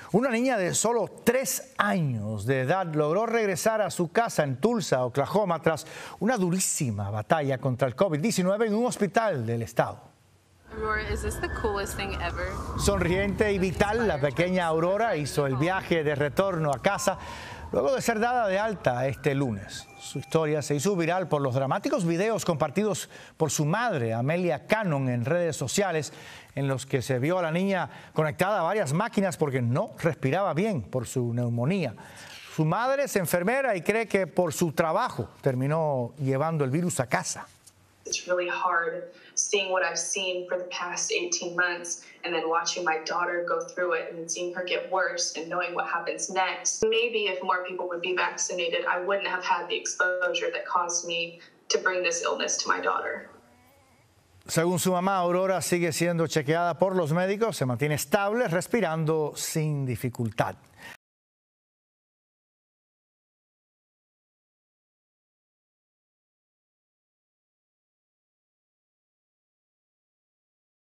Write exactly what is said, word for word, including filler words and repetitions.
Una niña de solo tres años de edad logró regresar a su casa en Tulsa, Oklahoma, tras una durísima batalla contra el COVID diecinueve en un hospital del estado. Aurora, is this the coolest thing ever? Sonriente y vital, la pequeña Aurora hizo el viaje de retorno a casa luego de ser dada de alta este lunes. Su historia se hizo viral por los dramáticos videos compartidos por su madre, Amelia Cannon, en redes sociales, en los que se vio a la niña conectada a varias máquinas porque no respiraba bien por su neumonía. Su madre es enfermera y cree que por su trabajo terminó llevando el virus a casa. It's really hard seeing what I've seen for the past eighteen months and then watching my daughter go through it and seeing her get worse and knowing what happens next. Maybe if more people would be vaccinated, I wouldn't have had the exposure that caused me to bring this illness to my daughter. Según su mamá, Aurora sigue siendo chequeada por los médicos, se mantiene estable, respirando sin dificultad.